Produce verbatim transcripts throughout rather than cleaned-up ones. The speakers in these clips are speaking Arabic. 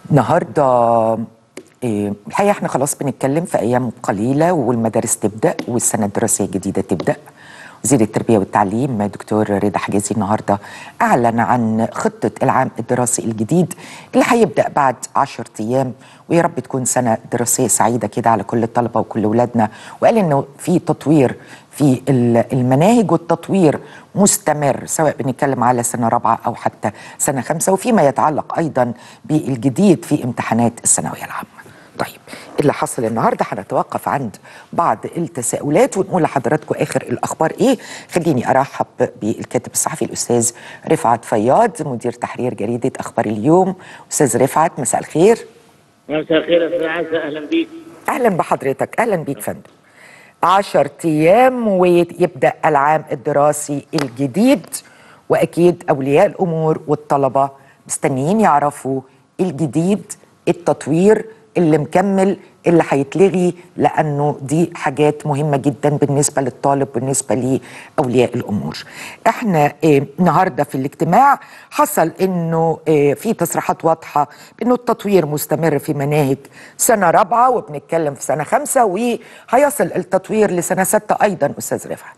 النهارده إيه، الحقيقه احنا خلاص بنتكلم في ايام قليله والمدارس تبدا والسنه الدراسيه الجديده تبدا. وزير التربيه والتعليم دكتور رضا حجازي النهارده اعلن عن خطه العام الدراسي الجديد اللي هيبدا بعد عشرة ايام، ويا رب تكون سنه دراسيه سعيده كده على كل الطلبه وكل اولادنا. وقال انه في تطوير في المناهج والتطوير مستمر، سواء بنتكلم على سنه رابعه او حتى سنه خمسه، وفيما يتعلق ايضا بالجديد في امتحانات الثانويه العامه. طيب اللي حصل النهارده هنتوقف عند بعض التساؤلات ونقول لحضراتكم اخر الاخبار ايه. خليني ارحب بالكاتب الصحفي الاستاذ رفعت فياض، مدير تحرير جريده اخبار اليوم. استاذ رفعت، مساء الخير. مساء الخير يا استاذ عزه، اهلا بيك. اهلا بحضرتك. اهلا بيك فندم. عشر ايام ويبدا العام الدراسي الجديد، واكيد اولياء الامور والطلبه مستنيين يعرفوا الجديد، التطوير اللي مكمل، اللي هيتلغي، لانه دي حاجات مهمه جدا بالنسبه للطالب بالنسبه لاولياء الامور. احنا اه النهارده في الاجتماع حصل انه اه في تصريحات واضحه انه التطوير مستمر في مناهج سنه رابعه، وبنتكلم في سنه خمسه، وهيصل التطوير لسنه سته ايضا. استاذ رفعت،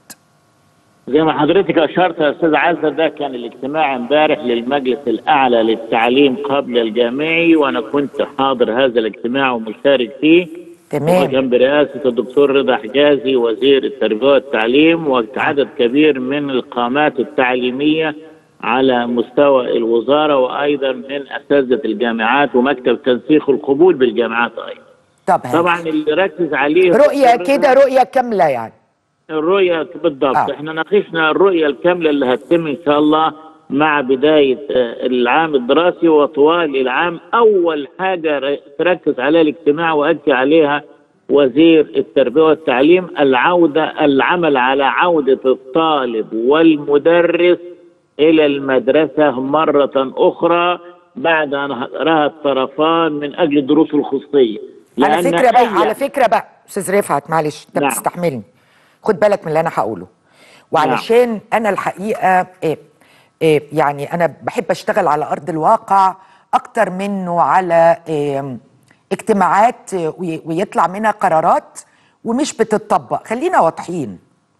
زي ما حضرتك اشرت يا استاذ عزه، ده كان الاجتماع امبارح للمجلس الاعلى للتعليم قبل الجامعي، وانا كنت حاضر هذا الاجتماع ومشارك فيه. تمام. وكان برئاسه الدكتور رضا حجازي وزير التربيه والتعليم، وعدد كبير من القامات التعليميه على مستوى الوزاره، وايضا من اساتذه الجامعات ومكتب تنسيق القبول بالجامعات ايضا. طب طبعا اللي ركز عليه رؤيه كده، رؤيه كامله يعني. الرؤية بالضبط. آه. احنا ناقشنا الرؤية الكاملة اللي هتتم ان شاء الله مع بداية العام الدراسي وطوال العام. اول حاجة تركز عليها الاجتماع واكد عليها وزير التربية والتعليم العودة العمل على عودة الطالب والمدرس الى المدرسة مرة اخرى بعد ان هدرها الطرفان من اجل الدروس الخصوصية. على فكرة بقى على فكرة بقى استاذ رفعت، معلش انت نعم. بتستحملني، خد بالك من اللي انا هقوله. وعلشان نعم. انا الحقيقه إيه إيه يعني انا بحب اشتغل على ارض الواقع اكتر منه على إيه اجتماعات ويطلع منها قرارات ومش بتطبق. خلينا واضحين،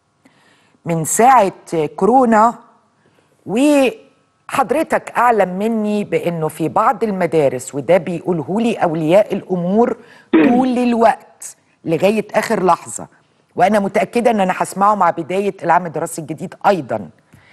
من ساعه كورونا وحضرتك اعلم مني بانه في بعض المدارس، وده بيقوله لي اولياء الامور طول الوقت لغايه اخر لحظه، وانا متاكده ان انا هسمعه مع بدايه العام الدراسي الجديد ايضا،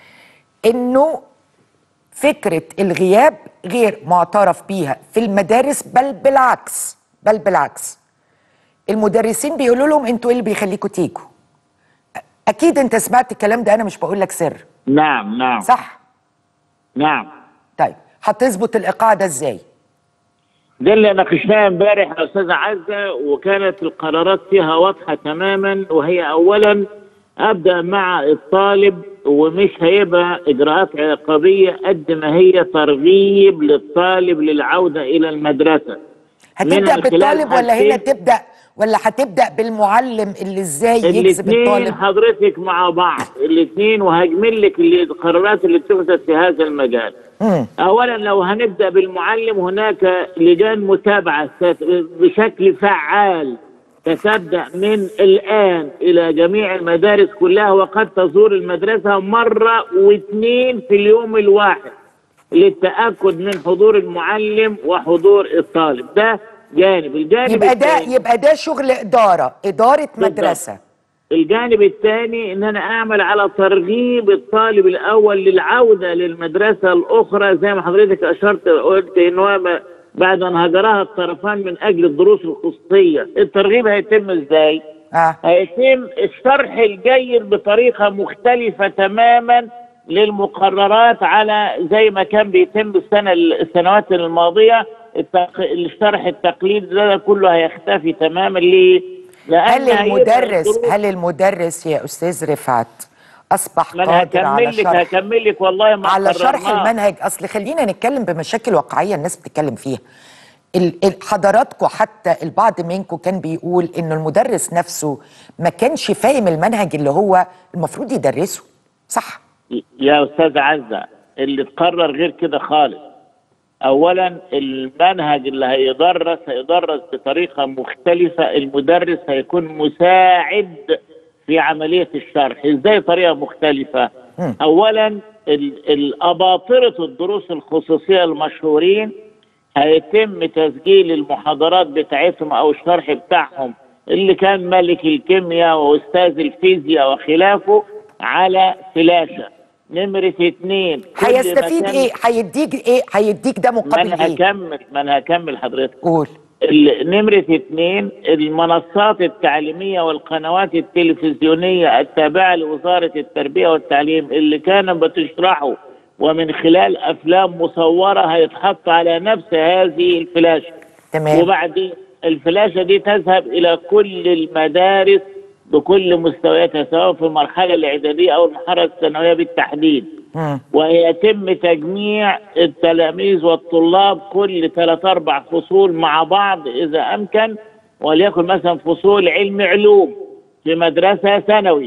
انه فكره الغياب غير معترف بيها في المدارس، بل بالعكس بل بالعكس المدرسين بيقولوا لهم انتوا ايه اللي بيخليكوا تيجوا. اكيد انت سمعت الكلام ده، انا مش بقول لك سر. نعم نعم صح. نعم. طيب هتظبط الايقاع ده ازاي؟ ده اللي ناقشناه امبارح يا استاذه عزه، وكانت القرارات فيها واضحه تماما. وهي اولا ابدا مع الطالب، ومش هيبقى اجراءات عقابيه قد ما هي ترغيب للطالب للعوده الى المدرسه. هتبدا بالطالب ولا هنا تبدا ولا هتبدا بالمعلم اللي ازاي يجذب الطالب؟ الاثنين حضرتك مع بعض، الاثنين، وهجمل لك القرارات اللي اتخذت في هذا المجال. مم. اولا لو هنبدا بالمعلم، هناك لجان متابعه بشكل فعال ستبدا من الان الى جميع المدارس كلها، وقد تزور المدرسه مره واثنين في اليوم الواحد للتاكد من حضور المعلم وحضور الطالب. ده جانب. الجانب يبقى ده يبقى ده شغل اداره اداره مدرسه. الجانب الثاني ان انا اعمل على ترغيب الطالب الاول للعوده للمدرسه الاخرى، زي ما حضرتك اشرت قلت انه بعد ان هجرها الطرفان من اجل الدروس الخصوصيه. الترغيب هيتم ازاي؟ آه. هيتم الشرح الجيد بطريقه مختلفه تماما للمقررات، على زي ما كان بيتم السنه السنوات الماضيه. الشرح التقليدي ده كله هيختفي تماما. ليه؟ هل المدرس هل المدرس يا استاذ رفعت اصبح قادر على شرح هكمل لك والله ما على شرح المنهج؟ اصل خلينا نتكلم بمشاكل واقعيه الناس بتتكلم فيها. حضراتكم حتى البعض منكم كان بيقول انه المدرس نفسه ما كانش فاهم المنهج اللي هو المفروض يدرسه. صح يا استاذ عزه؟ اللي اتقرر غير كده خالص. اولا المنهج اللي هيدرس هيدرس بطريقه مختلفه، المدرس هيكون مساعد في عمليه الشرح. ازاي طريقه مختلفه؟ م. اولا الاباطره الدروس الخصوصيه المشهورين هيتم تسجيل المحاضرات بتاعتهم او الشرح بتاعهم، اللي كان ملك الكيمياء واستاذ الفيزياء وخلافه، على فلاشه. نمرة اتنين، هيستفيد ايه؟ هيديك ايه؟ هيديك ده مقابل ما انا ايه؟ هكمل ما انا هكمل حضرتك. قول. نمرة اتنين، المنصات التعليمية والقنوات التلفزيونية التابعة لوزارة التربية والتعليم اللي كانت بتشرحه ومن خلال أفلام مصورة هيتحط على نفس هذه الفلاشة. تمام. وبعدين الفلاشة دي تذهب إلى كل المدارس بكل مستوياتها، سواء في المرحلة الإعدادية أو المرحلة الثانوية بالتحديد. م. ويتم تجميع التلاميذ والطلاب كل ثلاث أربع فصول مع بعض إذا أمكن، وليكن مثلا فصول علم علوم في مدرسة ثانوي.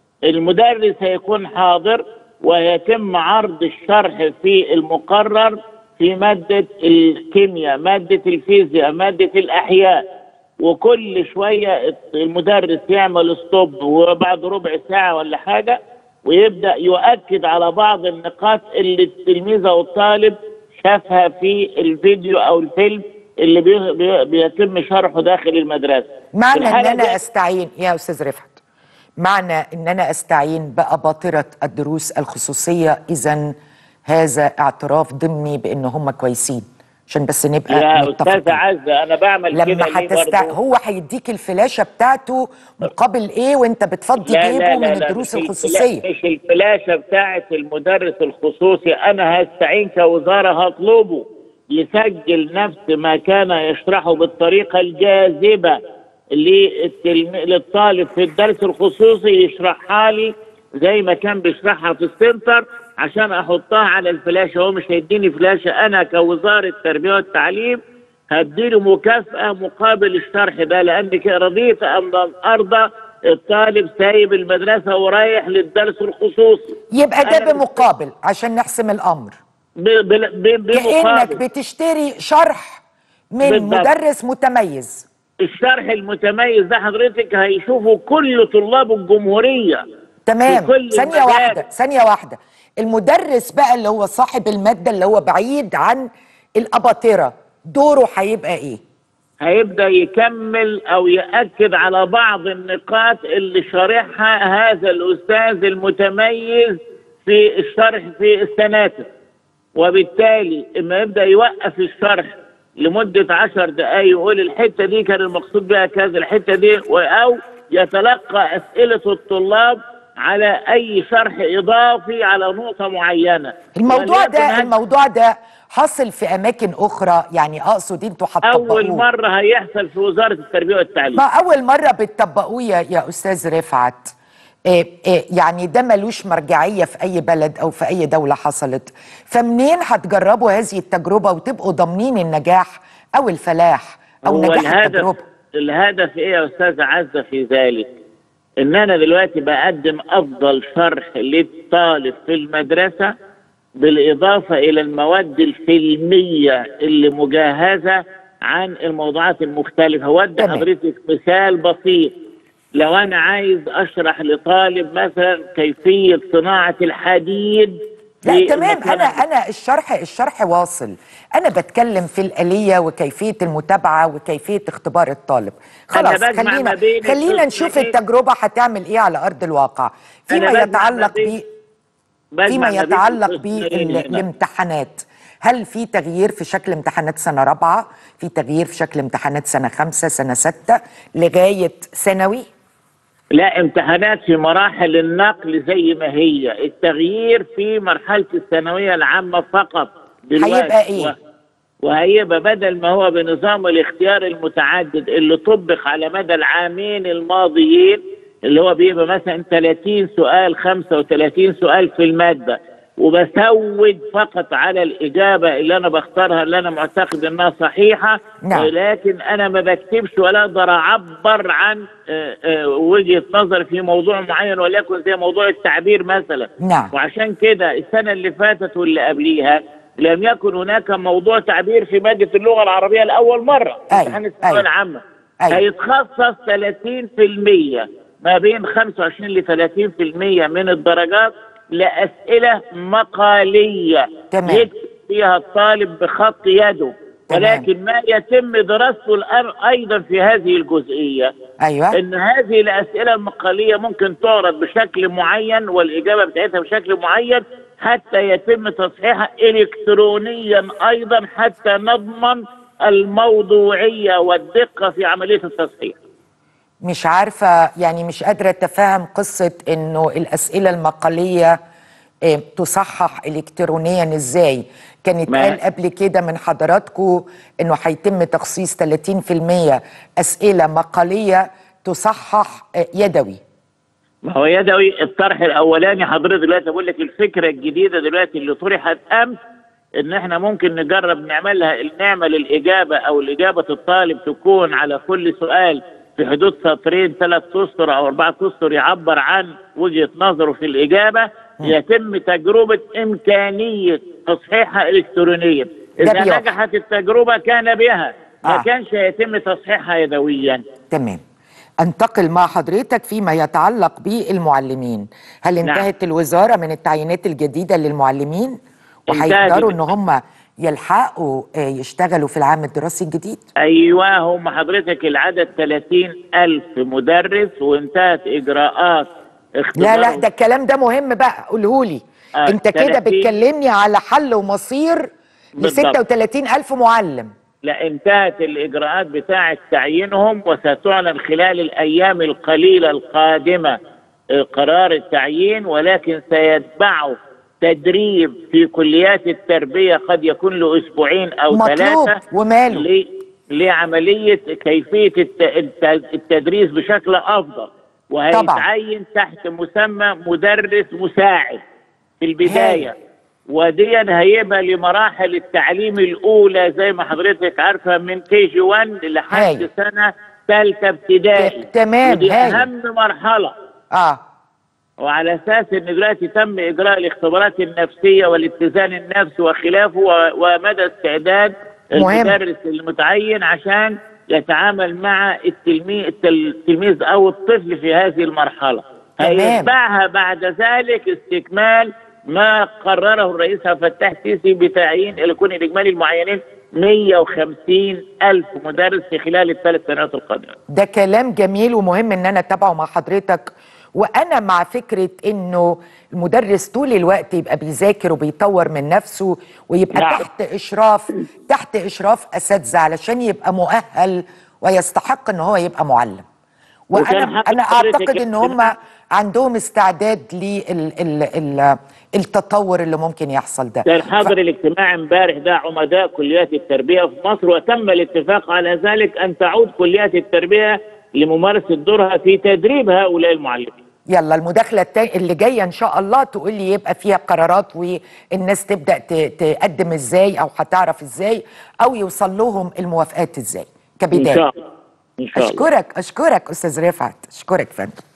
المدرس هيكون حاضر ويتم عرض الشرح في المقرر في مادة الكيمياء، مادة الفيزياء، مادة الأحياء، وكل شوية المدرس يعمل ستوب وبعد ربع ساعة ولا حاجة ويبدأ يؤكد على بعض النقاط اللي التلميذ أو الطالب شافها في الفيديو أو الفيلم اللي بي بي بيتم شرحه داخل المدرسة. معنى ان انا استعين يا استاذ رفعت، معنى ان انا استعين بأباطرة الدروس الخصوصية، اذا هذا اعتراف ضمني بان هم كويسين، عشان بس نبقى يا متفقين. أستاذة عزة أنا بعمل كده لما ليه هتستع... برضو؟ هو هيديك الفلاشة بتاعته مقابل ايه وانت بتفضي لا جيبه لا من لا لا الدروس مش الخصوصية؟ الفلا- مش الفلاشة بتاعت المدرس الخصوصي. أنا هستعين كوزارة، هطلبه يسجل نفس ما كان يشرحه بالطريقة الجاذبة للتلم... للطالب في الدرس الخصوصي، يشرحها لي زي ما كان بيشرحها في السنتر عشان أحطها على الفلاشة. هو مش هيديني فلاشة، أنا كوزارة التربية والتعليم هديله مكافأة مقابل الشرح ده، لأنك رضيت أن أرضى الطالب سايب المدرسة ورايح للدرس الخصوصي. يبقى ده بمقابل عشان نحسم الامر، ب... ب... ب... كأنك بمقابل بتشتري شرح من بالضبط. مدرس متميز. الشرح المتميز ده حضرتك هيشوفه كل طلاب الجمهورية. تمام. في كل ثانية المدارس. واحدة ثانية واحدة المدرس بقى اللي هو صاحب المادة اللي هو بعيد عن الأباطرة دوره هيبقى ايه؟ هيبدأ يكمل أو يأكد على بعض النقاط اللي شارحها هذا الأستاذ المتميز في الشرح في السناتر. وبالتالي اما يبدأ يوقف الشرح لمدة عشر دقايق يقول الحتة دي كان المقصود بها كذا، الحتة دي، أو يتلقى أسئلة الطلاب على أي شرح إضافي على نقطة معينة. الموضوع ده الموضوع ده حصل في أماكن أخرى، يعني أقصد أنتوا هتطبقوه؟ أول مرة هيحصل في وزارة التربية والتعليم. ما أول مرة بتطبقوه يا, يا أستاذ رفعت. إيه إيه يعني ده ملوش مرجعية في أي بلد أو في أي دولة حصلت، فمنين هتجربوا هذه التجربة وتبقوا ضامنين النجاح أو الفلاح أو نجاح الهدف التجربة؟ الهدف إيه يا أستاذ عزة في ذلك؟ إن أنا دلوقتي بقدم أفضل شرح للطالب في المدرسة بالإضافة إلى المواد الفيلمية اللي مجهزة عن الموضوعات المختلفة. ودي حضرتك مثال بسيط، لو أنا عايز أشرح لطالب مثلا كيفية صناعة الحديد. لا تمام، أنا أنا الشرح الشرح واصل، أنا بتكلم في الآلية وكيفية المتابعة وكيفية اختبار الطالب. خلاص خلينا خلينا نشوف التجربة هتعمل إيه على أرض الواقع فيما يتعلق ب فيما يتعلق بالامتحانات. هل في تغيير في شكل امتحانات سنة رابعة؟ في تغيير في شكل امتحانات سنة خمسة سنة ستة لغاية ثانوي؟ لا، امتحانات في مراحل النقل زي ما هي. التغيير في مرحلة الثانوية العامة فقط دلوقتي. هيبقى ايه؟ وهيبقى بدل ما هو بنظام الاختيار المتعدد اللي طبق على مدى العامين الماضيين، اللي هو بيبقى مثلا ثلاثين سؤال، خمسة وثلاثين سؤال في المادة، وبسود فقط على الإجابة اللي أنا بختارها اللي أنا معتقد أنها صحيحة. نعم. ولكن أنا ما بكتبش ولا أقدر أعبر عن وجهة نظر في موضوع معين، وليكن زي موضوع التعبير مثلا. نعم. وعشان كده السنة اللي فاتت واللي قبليها لم يكن هناك موضوع تعبير في ماده اللغه العربيه لاول مره في امتحان الثانويه العامه. هيتخصص ثلاثين في المية ما بين خمسة وعشرين ل ثلاثين في المية من الدرجات لاسئله مقاليه تمام. يكتب فيها الطالب بخط يده. تمام. ولكن ما يتم دراسته الان ايضا في هذه الجزئيه ايوه ان هذه الاسئله المقاليه ممكن تعرض بشكل معين والاجابه بتاعتها بشكل معين حتى يتم تصحيحها الكترونيا ايضا حتى نضمن الموضوعيه والدقه في عمليه التصحيح. مش عارفه يعني مش قادره اتفهم قصه انه الاسئله المقاليه إيه تصحح الكترونيا ازاي؟ كان اتقال قبل كده من حضراتكم انه هيتم تخصيص ثلاثين في المية اسئله مقاليه تصحح يدوي. ما هو يدوي الطرح الاولاني حضرتك دلوقتي بقول لك الفكره الجديده دلوقتي اللي طرحت امس ان احنا ممكن نجرب نعملها نعمل الاجابه او الاجابه الطالب تكون على كل سؤال في حدود سطرين ثلاث اسطر او اربعه اسطر يعبر عن وجهه نظره في الاجابه. يتم تجربه امكانيه تصحيحها الكترونيا. اذا نجحت التجربه كان بها ما آه. كانش يتم تصحيحها يدويا. تمام. انتقل مع حضرتك فيما يتعلق بالمعلمين. هل انتهت نعم. الوزاره من التعيينات الجديده للمعلمين وهيقدروا ان هم يلحقوا يشتغلوا في العام الدراسي الجديد؟ ايوه هم حضرتك العدد ثلاثين ألف مدرس وانتهت اجراءات لا لا ده الكلام ده مهم بقى قوله لي. آه انت كده بتكلمني على حل ومصير ل ستة وثلاثين ألف معلم. لا انتهت الاجراءات بتاعه تعيينهم وستعلن خلال الايام القليله القادمه قرار التعيين، ولكن سيتبعه تدريب في كليات التربيه قد يكون له اسبوعين او ثلاثه وماله لعمليه كيفيه التدريس بشكل افضل، وهيتعين تحت مسمى مدرس مساعد في البدايه. هي. وديا هيبقى لمراحل التعليم الاولى زي ما حضرتك عارفه من كي جي واحد لحد سنه ثالثه ابتدائي. تمام. ودي اهم مرحله. اه وعلى اساس ان دلوقتي تم اجراء الاختبارات النفسيه والاتزان النفسي وخلافه ومدى استعداد المدرس المتعين عشان يتعامل مع التلميذ التلميذ او الطفل في هذه المرحله. هيتبعها بعد ذلك استكمال ما قرره الرئيس عبد الفتاح السيسي بتعيين الكون الاجمالي المعينين مئة وخمسين ألف مدرس في خلال الثلاث سنوات القادمه. ده كلام جميل ومهم ان انا اتابعه مع حضرتك، وانا مع فكره انه المدرس طول الوقت يبقى بيذاكر وبيطور من نفسه ويبقى نعم. تحت اشراف تحت اشراف اساتذه علشان يبقى مؤهل ويستحق ان هو يبقى معلم. وانا انا اعتقد ان هم عندهم استعداد للتطور اللي ممكن يحصل ده. كان حاضر ف... الاجتماع امبارح ده عمداء كليات التربيه في مصر، وتم الاتفاق على ذلك ان تعود كليات التربيه لممارسه دورها في تدريب هؤلاء المعلمين. يلا المداخله التانية اللي جايه ان شاء الله تقول لي يبقى فيها قرارات والناس تبدا تقدم ازاي او هتعرف ازاي او يوصل لهم الموافقات ازاي كبدايه. ان شاء الله. إن شاء الله. اشكرك اشكرك استاذ رفعت، اشكرك فندم.